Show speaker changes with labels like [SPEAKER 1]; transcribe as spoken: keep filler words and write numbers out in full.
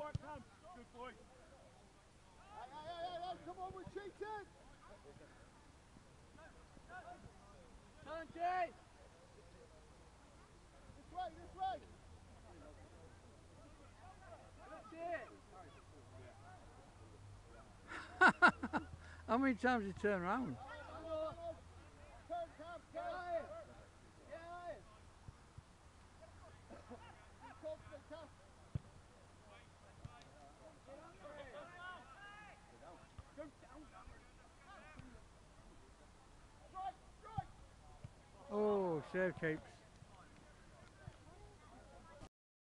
[SPEAKER 1] Good boy.
[SPEAKER 2] Hey, hey, hey, hey, hey, come on, we're cheating!
[SPEAKER 1] Sanchez!
[SPEAKER 2] This way, this way!
[SPEAKER 3] How many times did you turn around?
[SPEAKER 2] Turn, Cam, turn! Confident, Cam. Strike, strike!
[SPEAKER 3] Oh, save keeps.